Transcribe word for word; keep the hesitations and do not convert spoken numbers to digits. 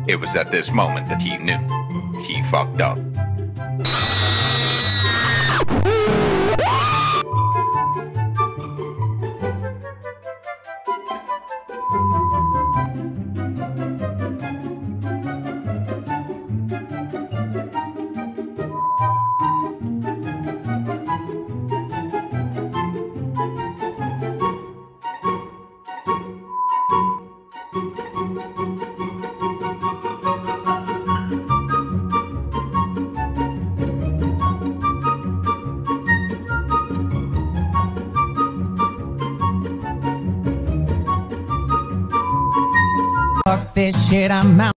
It was at this moment that he knew. He fucked up. Fuck this shit, I'm out.